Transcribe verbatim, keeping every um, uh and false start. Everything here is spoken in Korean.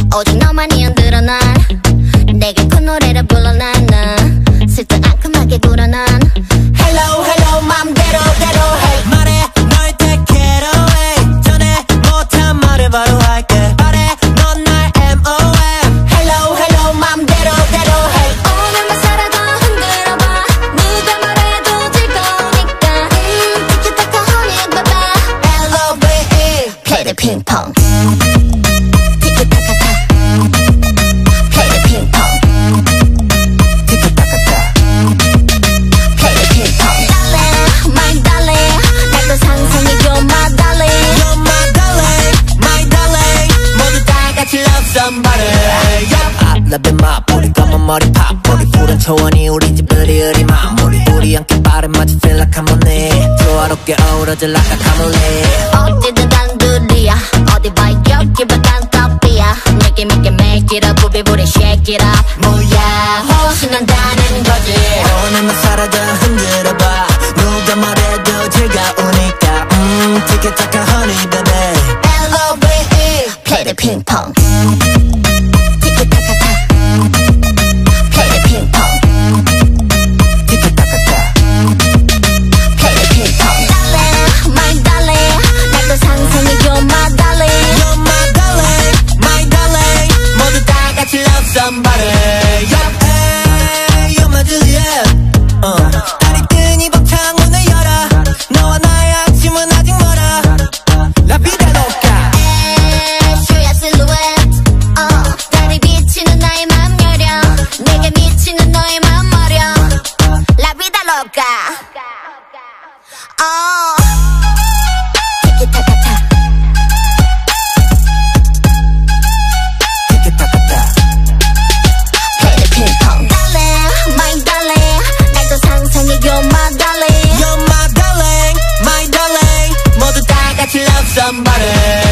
오직 너만이 흔들어 난 내게 그 노래를 불러 나는 슬쩍 앙큼하게 굴어 난 Hello hello 맘대로 대로 hey 말해 널 take it away 전에 못한 말을 바로 할게 말해 넌 날 엠 오 엠 Hello hello 맘대로 대로 hey 오늘만 살아도 흔들어봐 누가 말해도 즐거우니까 음 티키타카 honey baby L O V E Play the ping pong Love my 우리 검은 머리 팝 우리 푸른 초원이 우리 집 으리으리 마무리 우리 함께 발을 맞춰 feel like harmony 조화롭게 어우러질 like a camel 어디든 단둘이야 어디 봐 여기봐 단떡비야 Make it make it make it up 부비부리 shake it up 뭐야 신난다는 거지 오늘만 살아도 흔들어봐 누가 말해도 즐거우니까 음 티키타카 honey baby L O V E Play the ping pong Somebody, yeah, hey, you're my Juliet. 어, 달이 뜬 이 밤 창문을 열어. 너와 나의 아침은 아직 멀어. La vida loca. 슈야 실루엣. 어, 달이 비치는 나의 맘 여려. 내게 미치는 너의 맘 머려. La vida loca. 어, 티키타카타. You're my darling, my darling. 모두 다 같이 love somebody.